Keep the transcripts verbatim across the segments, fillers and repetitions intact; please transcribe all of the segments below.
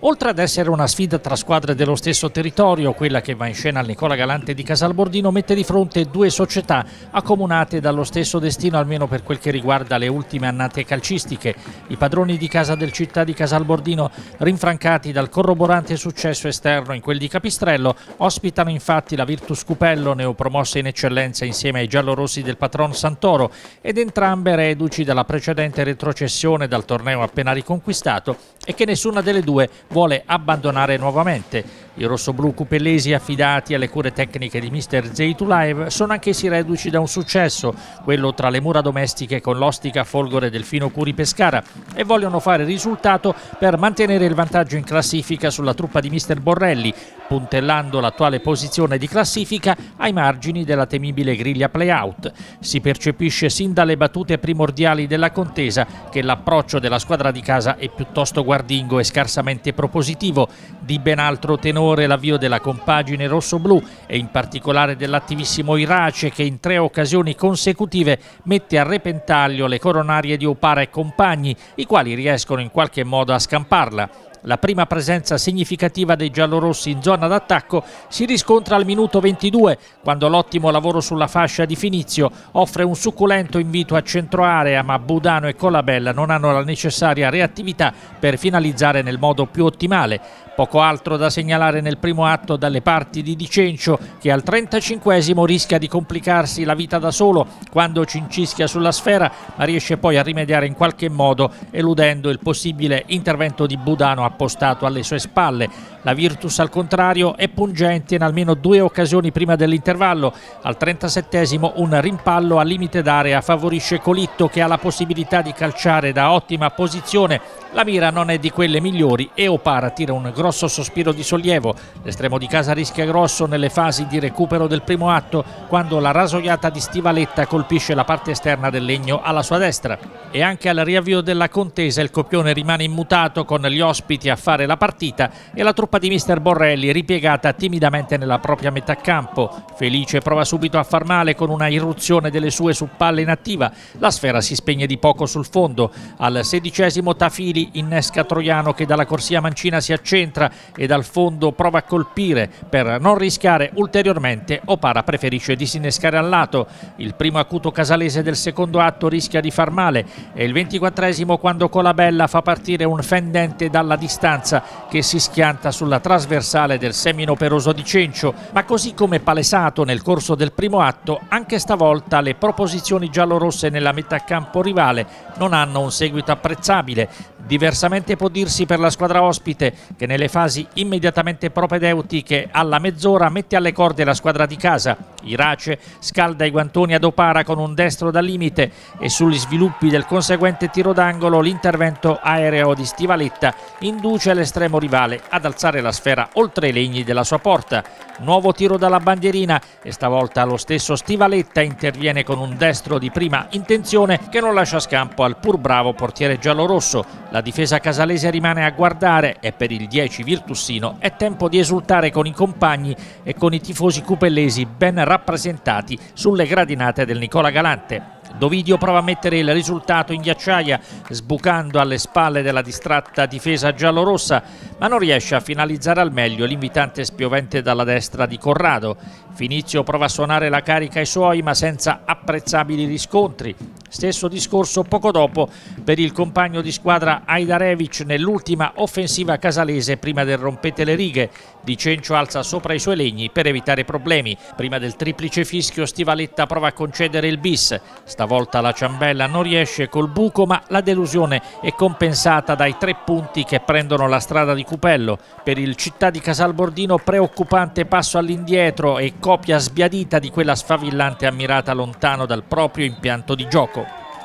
Oltre ad essere una sfida tra squadre dello stesso territorio, quella che va in scena al Nicola Galante di Casalbordino mette di fronte due società accomunate dallo stesso destino, almeno per quel che riguarda le ultime annate calcistiche. I padroni di casa del Città di Casalbordino, rinfrancati dal corroborante successo esterno in quel di Capistrello, ospitano infatti la Virtus Cupello, neopromossa in eccellenza insieme ai giallorossi del patron Santoro, ed entrambe reduci dalla precedente retrocessione dal torneo appena riconquistato e che nessuna delle due vuole abbandonare nuovamente. I rossoblù cupellesi, affidati alle cure tecniche di mister Zeytulaev, sono anch'essi reduci da un successo, quello tra le mura domestiche con l'Ostica Folgore Delfino Curi Pescara, e vogliono fare risultato per mantenere il vantaggio in classifica sulla truppa di mister Borrelli, puntellando l'attuale posizione di classifica ai margini della temibile griglia play-out. Si percepisce sin dalle battute primordiali della contesa che l'approccio della squadra di casa è piuttosto guardingo e scarsamente propositivo. Di ben altro tenore l'avvio della compagine rossoblù e in particolare dell'attivissimo Irace, che in tre occasioni consecutive mette a repentaglio le coronarie di Opara e compagni, i quali riescono in qualche modo a scamparla. La prima presenza significativa dei giallorossi in zona d'attacco si riscontra al minuto ventidue, quando l'ottimo lavoro sulla fascia di Finizio offre un succulento invito a centroarea, ma Budano e Colabella non hanno la necessaria reattività per finalizzare nel modo più ottimale. Poco altro da segnalare nel primo atto dalle parti di Dicencio, che al trentacinquesimo rischia di complicarsi la vita da solo quando cincischia sulla sfera, ma riesce poi a rimediare in qualche modo, eludendo il possibile intervento di Budano appostato alle sue spalle. La Virtus, al contrario, è pungente in almeno due occasioni prima dell'intervallo. Al trentasettesimo un rimpallo al limite d'area favorisce Colitto, che ha la possibilità di calciare da ottima posizione. La mira non è di quelle migliori e Opara tira un grosso sospiro di sollievo. L'estremo di casa rischia grosso nelle fasi di recupero del primo atto, quando la rasoiata di Stivaletta colpisce la parte esterna del legno alla sua destra. E anche al riavvio della contesa il copione rimane immutato, con gli ospiti a fare la partita e la truppa di mister Borrelli ripiegata timidamente nella propria metà campo. Felice prova subito a far male con una irruzione delle sue su palla inattiva. La sfera si spegne di poco sul fondo. Al sedicesimo Tafili innesca Troiano, che dalla corsia mancina si accentra e dal fondo prova a colpire. Per non rischiare ulteriormente, Opara preferisce disinnescare al lato. Il primo acuto casalese del secondo atto rischia di far male. È il ventiquattresimo quando Colabella fa partire un fendente dalla distanza che si schianta sulla trasversale del seminoperoso Dicencio, ma così come palesato nel corso del primo atto, anche stavolta le proposizioni giallorosse nella metà campo rivale non hanno un seguito apprezzabile. Diversamente può dirsi per la squadra ospite, che nelle fasi immediatamente propedeutiche alla mezz'ora mette alle corde la squadra di casa. Irace scalda i guantoni ad Opara con un destro da limite e sugli sviluppi del conseguente tiro d'angolo l'intervento aereo di Stivaletta induce l'estremo rivale ad alzare la sfera oltre i legni della sua porta. Nuovo tiro dalla bandierina e stavolta lo stesso Stivaletta interviene con un destro di prima intenzione che non lascia scampo al pur bravo portiere giallorosso. La difesa casalese rimane a guardare e per il dieci virtussino è tempo di esultare con i compagni e con i tifosi cupellesi ben rappresentati sulle gradinate del Nicola Galante. Dovidio prova a mettere il risultato in ghiacciaia, sbucando alle spalle della distratta difesa giallorossa, ma non riesce a finalizzare al meglio l'invitante spiovente dalla destra di Corrado. Finizio prova a suonare la carica ai suoi, ma senza apprezzabili riscontri. Stesso discorso poco dopo per il compagno di squadra Ajdarevic nell'ultima offensiva casalese prima del rompete le righe. Dicencio alza sopra i suoi legni per evitare problemi. Prima del triplice fischio Stivaletta prova a concedere il bis. Stavolta la ciambella non riesce col buco, ma la delusione è compensata dai tre punti che prendono la strada di Cupello. Per il Città di Casalbordino preoccupante passo all'indietro e copia sbiadita di quella sfavillante ammirata lontano dal proprio impianto di gioco.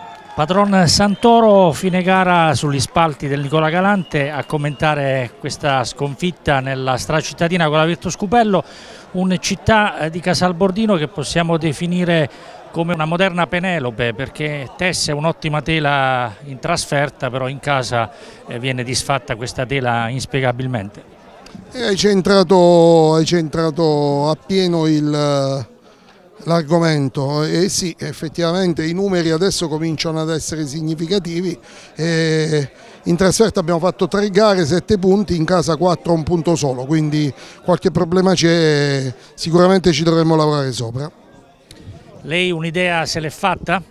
Padron Santoro, fine gara sugli spalti del Nicola Galante a commentare questa sconfitta nella stracittadina con la Virtus Cupello, un Città di Casalbordino che possiamo definire come una moderna Penelope, perché tesse un'ottima tela in trasferta, però in casa viene disfatta questa tela inspiegabilmente. Hai centrato, hai centrato appieno il, l'argomento. E sì, effettivamente i numeri adesso cominciano ad essere significativi. E in trasferta abbiamo fatto tre gare, sette punti, in casa quattro, un punto solo, quindi qualche problema c'è, sicuramente ci dovremmo lavorare sopra. Lei un'idea se l'è fatta?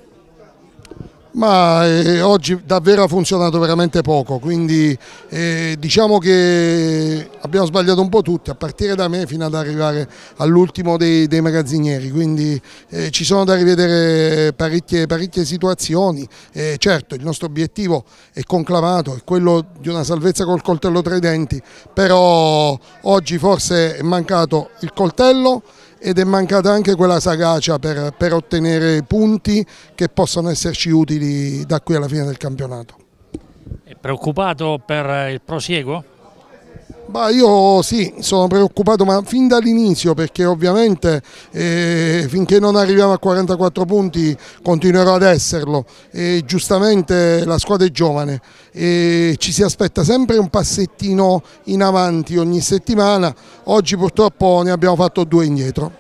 Ma eh, oggi davvero ha funzionato veramente poco, quindi eh, diciamo che abbiamo sbagliato un po' tutti, a partire da me fino ad arrivare all'ultimo dei, dei magazzinieri, quindi eh, ci sono da rivedere parecchie, parecchie situazioni. Eh, certo, il nostro obiettivo è conclamato, è quello di una salvezza col coltello tra i denti, però oggi forse è mancato il coltello ed è mancata anche quella sagacia per, per ottenere punti che possono esserci utili da qui alla fine del campionato. È preoccupato per il prosieguo? Bah, io sì, sono preoccupato, ma fin dall'inizio, perché ovviamente eh, finché non arriviamo a quarantaquattro punti continuerò ad esserlo, e giustamente la squadra è giovane e ci si aspetta sempre un passettino in avanti ogni settimana. Oggi purtroppo ne abbiamo fatto due indietro.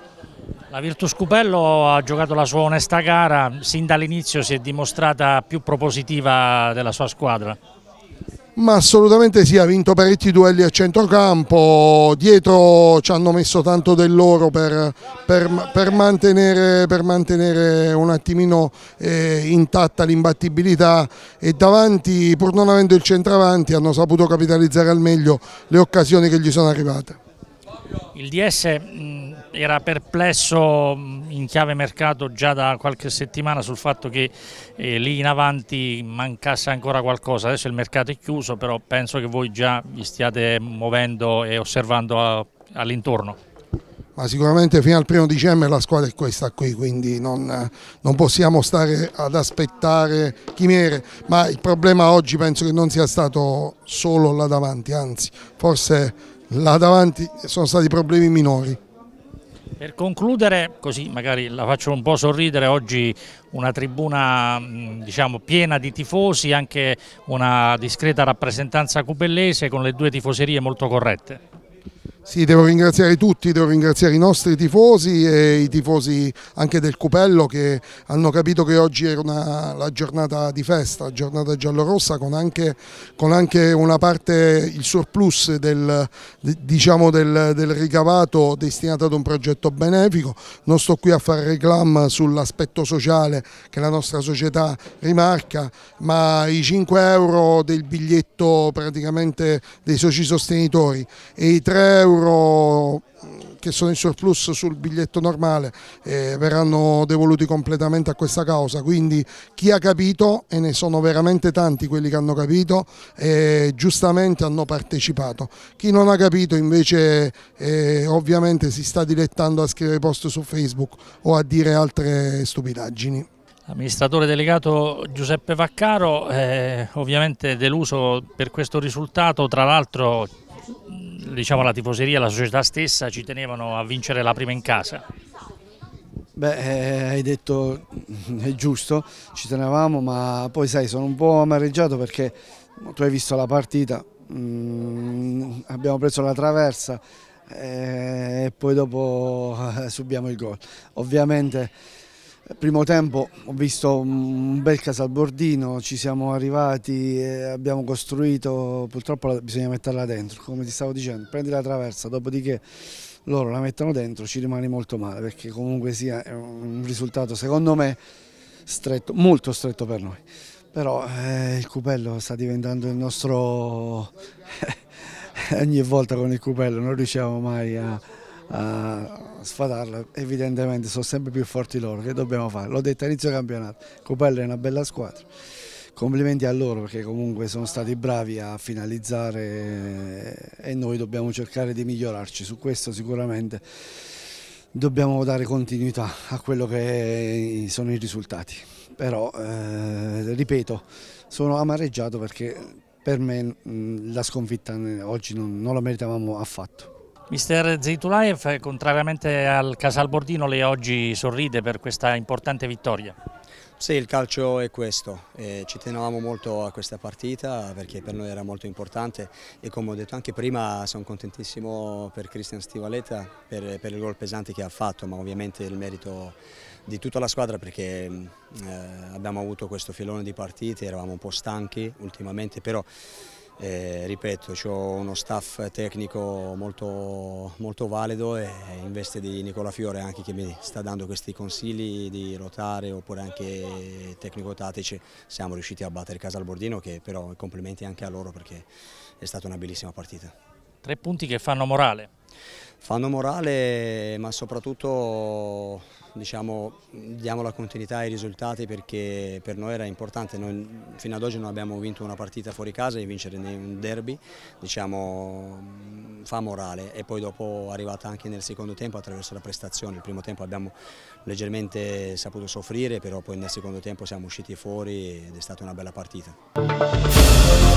La Virtus Cupello ha giocato la sua onesta gara, sin dall'inizio si è dimostrata più propositiva della sua squadra. Ma assolutamente sì, ha vinto parecchi duelli a centrocampo, dietro ci hanno messo tanto del loro per, per, per, mantenere, per mantenere un attimino eh, intatta l'imbattibilità, e davanti, pur non avendo il centravanti, hanno saputo capitalizzare al meglio le occasioni che gli sono arrivate. Il D S mh, era perplesso mh, in chiave mercato già da qualche settimana sul fatto che eh, lì in avanti mancasse ancora qualcosa. Adesso il mercato è chiuso, però penso che voi già vi stiate muovendo e osservando all'intorno. Ma sicuramente fino al primo dicembre la squadra è questa qui, quindi non, non possiamo stare ad aspettare chimere, ma il problema oggi penso che non sia stato solo là davanti, anzi forse là davanti sono stati problemi minori. Per concludere, così magari la faccio un po' sorridere, oggi una tribuna diciamo piena di tifosi, anche una discreta rappresentanza cupellese con le due tifoserie molto corrette. Sì, devo ringraziare tutti, devo ringraziare i nostri tifosi e i tifosi anche del Cupello, che hanno capito che oggi era una, la giornata di festa, la giornata giallorossa, con anche, con anche una parte, il surplus del, diciamo del, del ricavato destinato ad un progetto benefico. Non sto qui a fare reclam sull'aspetto sociale che la nostra società rimarca, ma i cinque euro del biglietto praticamente dei soci sostenitori e i tre euro che sono in surplus sul biglietto normale eh, verranno devoluti completamente a questa causa, quindi chi ha capito, e ne sono veramente tanti quelli che hanno capito, eh, giustamente hanno partecipato. Chi non ha capito invece eh, ovviamente si sta dilettando a scrivere post su Facebook o a dire altre stupidaggini. Amministratore delegato Giuseppe Vaccaro, eh, ovviamente deluso per questo risultato, tra l'altro diciamo la tifoseria, la società stessa ci tenevano a vincere la prima in casa. Beh, eh, hai detto, è giusto, ci tenevamo, ma poi sai, sono un po' amareggiato perché tu hai visto la partita, mh, abbiamo preso la traversa eh, e poi dopo eh, subiamo il gol. Ovviamente primo tempo ho visto un bel Casalbordino, ci siamo arrivati, abbiamo costruito, purtroppo bisogna metterla dentro, come ti stavo dicendo, prendi la traversa, dopodiché loro la mettono dentro, ci rimane molto male, perché comunque sia è un risultato secondo me stretto, molto stretto per noi, però eh, il Cupello sta diventando il nostro, ogni volta con il Cupello non riusciamo mai a a sfatarla, evidentemente sono sempre più forti loro, che dobbiamo fare? L'ho detto all'inizio campionato, Cupello è una bella squadra, complimenti a loro perché comunque sono stati bravi a finalizzare e noi dobbiamo cercare di migliorarci, su questo sicuramente dobbiamo dare continuità a quello che sono i risultati, però eh, ripeto, sono amareggiato perché per me mh, la sconfitta oggi non, non la meritavamo affatto. Mister Zeytulaev, contrariamente al Casalbordino, lei oggi sorride per questa importante vittoria? Sì, il calcio è questo, eh, ci tenevamo molto a questa partita perché per noi era molto importante e come ho detto anche prima sono contentissimo per Cristian Stivaleta per, per il gol pesante che ha fatto, ma ovviamente il merito di tutta la squadra perché eh, abbiamo avuto questo filone di partite, eravamo un po' stanchi ultimamente, però Eh, ripeto, ho uno staff tecnico molto, molto valido e in veste di Nicola Fiore anche che mi sta dando questi consigli di rotare oppure anche tecnico-tattici, siamo riusciti a battere Casalbordino, che però complimenti anche a loro perché è stata una bellissima partita. Tre punti che fanno morale. Fanno morale, ma soprattutto diciamo, diamo la continuità ai risultati perché per noi era importante. Noi fino ad oggi non abbiamo vinto una partita fuori casa e vincere un derby diciamo, fa morale, e poi dopo è arrivata anche nel secondo tempo attraverso la prestazione. Il primo tempo abbiamo leggermente saputo soffrire, però poi nel secondo tempo siamo usciti fuori ed è stata una bella partita.